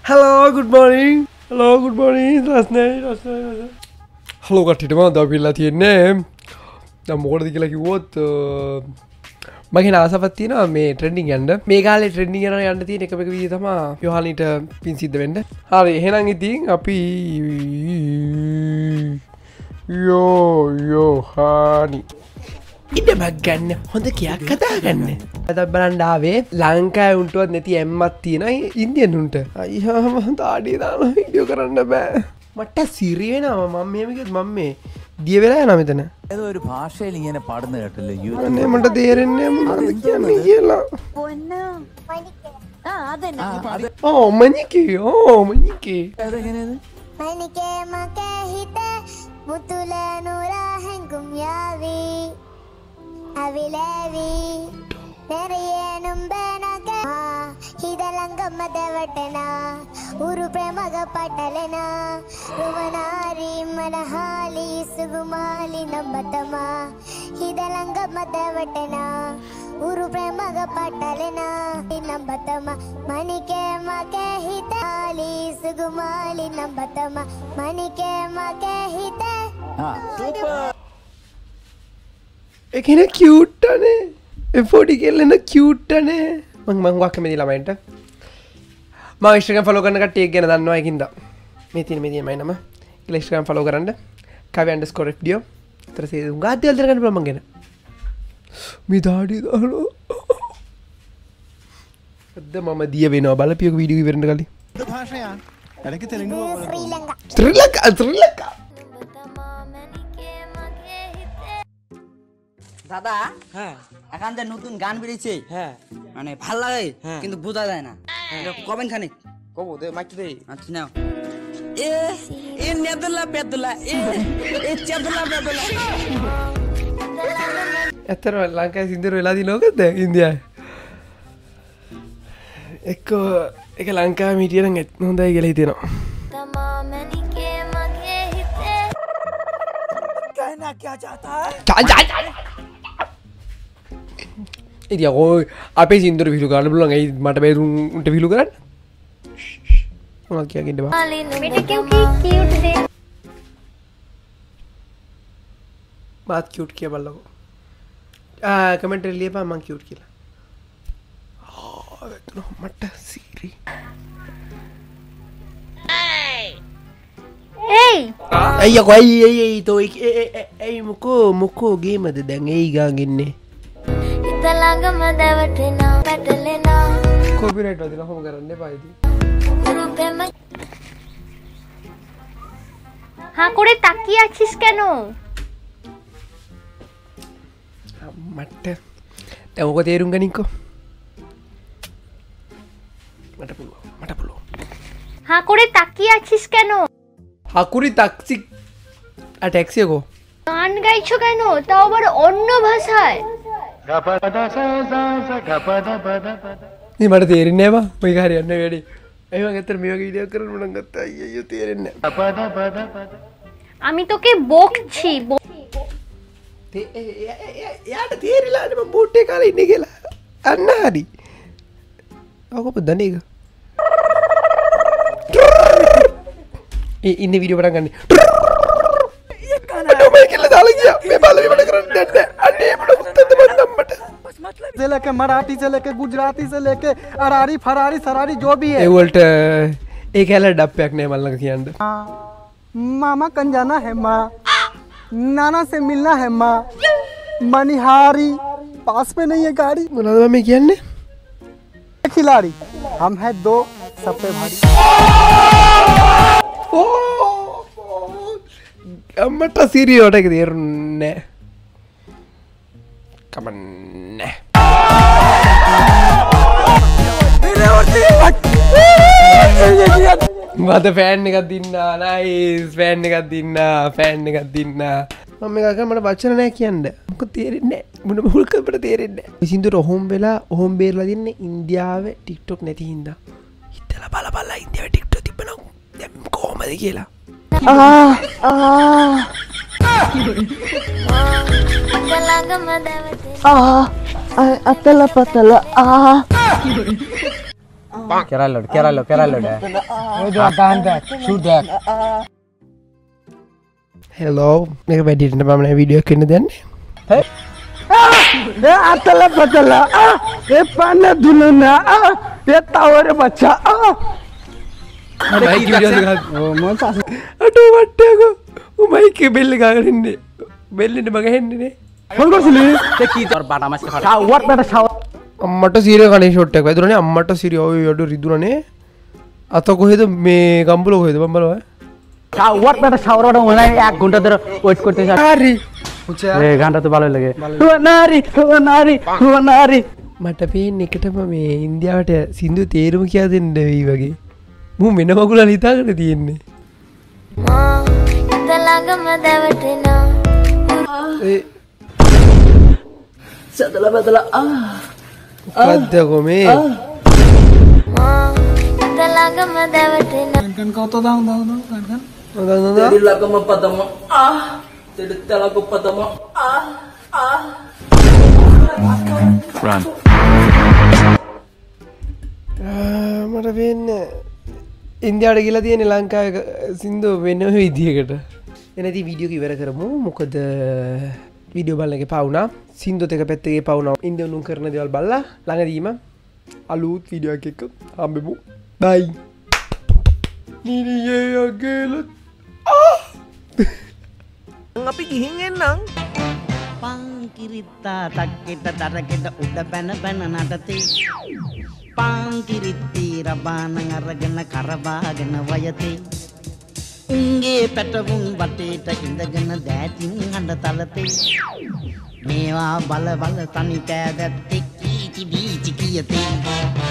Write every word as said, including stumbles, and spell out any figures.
Hello, good morning. Hello, good morning. Last night, last night. Hello, කට්ටියට මම දවල්ලා තියෙන්නේ. දැන් මොකටද කියලා කිව්වොත් මගේ ආසාවක් තියෙනවා මේ ට්‍රෙන්ඩින් යන්න. මේ කාලේ ට්‍රෙන්ඩින් යනවා යන්න තියෙන එකම එක විදිය තමයි යෝහානිට පින් සිද්ධ වෙන්න. හරි, එහෙනම් ඉතින් අපි යෝ යෝහානි ඉඩමක් ගන්න හොඳ කියක් කතා ගන්න. අද බලන්න ආවේ ලංකාවේ උන්ටවත් නැති ඇම්මක් තියෙනවා ඉන්දියන්ුන්ට. අයියා මම තාඩිය දාලා වීඩියෝ කරන්න බෑ. මට සිරි වෙනවා මම මෙහෙම කිව්වොත් මම මේ දිය වෙලා යනවා මෙතන. ഏതോ ഒരു ഭാഷയിൽ ഇങ്ങനെ പാടുന്ന കേട്ടല്ലോ අනේ මට තේරෙන්නේ මොනවද කියන්නේ කියලා. ആ അതന്നെ ඕ මණිකේ ඕ මණිකේ. അതെങ്ങനെയാണ് മനിക്കേ മകേ ഹിതേ മുത്തുല നൂറ ഹെങ്കും യാവി അവിലേവി നെറിയേനും ബേനക ഹിതലംഗം മദവട്ടന ഉരു പ്രേമക പട്ടലന രുവനാരി മനഹാലി സുഗുമാലി നമ്പതമ ഹിതലംഗം മദവട്ടന ഉരു പ്രേമക പട്ടലന നമ്പതമ മനിക്കേ മകേ ഹിതാലി സുഗുമാലി നമ്പതമ മനിക്കേ മകേ ഹിതേ ആ സൂപ്പർ එකන කියවට්ටනේ එපොඩි කෙල්ලෙන කියවට්ටනේ මං මං වාක්කමේදී ළමයින්ට මම ඉන්ස්ටාග්‍රෑම් ෆලෝ කරන කට්ටිය ගැන දන්නවා ඒකින්ද මේ තියෙන මේ තියෙන මයි නම කියලා ඉන්ස්ටාග්‍රෑම් ෆලෝ කරන්න kavi_fdo ඊතර සේද උංගා දෙල් දෙල ගන්න පුළුවන් මං ගැන මේ දාඩිය දානවා අද මම දිය වෙනවා බලපියක වීඩියෝ ඉවරෙන්න කලින් ഭാഷയാ ഇടയ്ക്ക് തെലുങ്ക് ශ්‍රී ලංකා ශ්‍රී ලංකා ශ්‍රී ලංකා দাদা হ্যাঁ এখন যে নতুন গান বেরিয়েছে হ্যাঁ মানে ভাল লাগে কিন্তু বোঝা যায় না কবেন খানিক কব দে মাইক দে আচ্ছা নাও এ এ নেদলা পেদলা এ এ চেদলা পেদলা ඇත්තටම ලංකාවේ සින්දර වෙලා දිනන ඕකද ඉන්දියාවේ එක්ක ඒක ලංකාවේ හිටිය නම් හොඳයි කියලා හිතෙනවා कहना क्या चाहता है ඉතින් ඔය අපේ සින්දර විහිළු ගන්න බලන්න ඒ මට බැරුම් උන්ට විහිළු කරන්න මොනවද කියකින්ද බා बेटा क्यों की क्यूट दे बात क्यूट किया බලලකෝ ආ කමෙන්ට් එකේ ලියපන් මං क्यूट කියලා ආ එතන මට සීරි hey අයියා කොයි අයි අයි තෝ ඒ මොකෝ මොකෝ ගේමද දැන් ඒ ගාගෙන ඉතලංගම දවටනා පැටලෙනා කොපිරයිට් වදිනවා කොහොම කරන්න එපා ඉතින් রূপেම হা করে তাকিয়ে আছিস কেন මට දැන් ඔක තේරුම් ගනින්කෝ මට පුළුවන් මට පුළුවන් হা করে তাকিয়ে আছিস কেন হাকুরি তাক্সি আর ট্যাক্সি গো গান গাইছো কেন তাও আবার অন্য ভাষায় මේ මට තේරෙන්නේ නැහැ බා මේක හරියන්නේ වැඩි ඒ වගේ අතර මේ වගේ වීඩියෝ කරන්න මම ගත්තා අයියෝ තේරෙන්නේ නැහැ আমি তোকে বকছি එයාට තේරිලානේ මම බෝට් එක කාලේ ඉන්නේ කියලා අන්න හරි ඔක පොදන්නේ ඒක ඒ ඉන්නේ වීඩියෝ පටන් ගන්න ඒක කන මම කියලා දාලා ගියා මේ බලවි වැඩ කරන්නේ නැහැ අනේ මට උත්තර මන් නම්මට से लेके मराठी से लेके गुजराती से लेके अरारी फरारी सरारी जो भी है ඒ වලට ඒ කැල ඩප්පයක් නෑ මල්ලක කියන්න मामा कन जाना है माँ नाना से मिलना है माँ मनिहारी पास में नहीं है गाड़ी මොනවද මේ කියන්නේ खिलाड़ी हम है दो सब पे भारी අම්මට සිරියට එක තේරුන්නේ කමන්නේ මට ෆෑන් එකක් දින්නා නයිස් ෆෑන් එකක් දින්නා ෆෑන් එකක් දින්නා මම මේක මට වචන නැහැ කියන්න මොකද තේරෙන්නේ නැහැ මොන මුල්ක අපිට තේරෙන්නේ නැහැ සින්දුර ඔහොම වෙලා ඔහොම බේරලා දින්නේ ඉන්දියාවේ TikTok නැති හින්දා හිතලා බල බල ඉන්දියාවේ TikTok තිබ්බනම් දැන් කොහමද කියලා ආ ආ ඉතලංගම දවටනා आ अतला पतला आ කෙරල්ලොට කෙරල්ලො කෙරල්ලොට හෙලෝ මේක වැඩිට මම වීඩියෝ කන්න දන්නේ अतला बतला ये पाना दुलना ये तावर बच्चा අට වට්ටක උමයික බෙල්ල ගාගරන්නේ බෙල්ලට මඟ හෙන්නේනේ අම්මට සීර කනේ ෂොට්ටක් වැදුරනේ අම්මට සිරිය ඔය යඩු රිදුරනේ අත කොහෙද මේ ගම්බුල කොහෙද බම්බලව शावर में शावर वाला होना है एक घंटा देर वेट करते हैं හරි ए घंटा तो बालो लगे हुआ नारी हुआ नारी हुआ नारी මට පේන්නේ එකටම මේ ඉන්දියාවට සින්දු තේරුම කියා දෙන්න වෙයි වගේ මූ මෙන මගුලන් හිතාගෙන තියෙන්නේ ඉතලගම දැවටෙනා ඒ සදලා බදලා ආ මොකද්ද කොමේ ඉතලගම දැවටෙනා कन को तो दाऊ दाऊ दाऊ कन कन නෝදා නෝදා තිරිලගම පදම ආ තිරිතලග පදම ආ ආ run මට පේන්නේ ඉන්දියාවට ගිහලා තියෙන ලංකාවේ සින්දු වෙන විදියකට එනදී වීඩියෝ එක ඉවර කරමු මොකද වීඩියෝ බලන එකේ පවුනා සින්දුත් එක පැත්තේ පවුනා ඉන්දියානු කරන දේවල් බලලා ළඟදීම අලුත් වීඩියෝ එකක් එක්ක හම්බෙමු බයි නිනියේ අගේල අපි ගිහින් එන්නම් පාංකිරිත්තා තක්කෙට තරකෙට උඩ පැන පැන නටතේ පාංකිරිත්ති රබාන අරගෙන කරවාගෙන වයතේ උන්ගේ පැටවුන් වටේට ඉඳගෙන දෑතින් හඬ තලතේ මේවා බල බල තනි කෑදැත්තෙක් කීචි බීචි කියතේ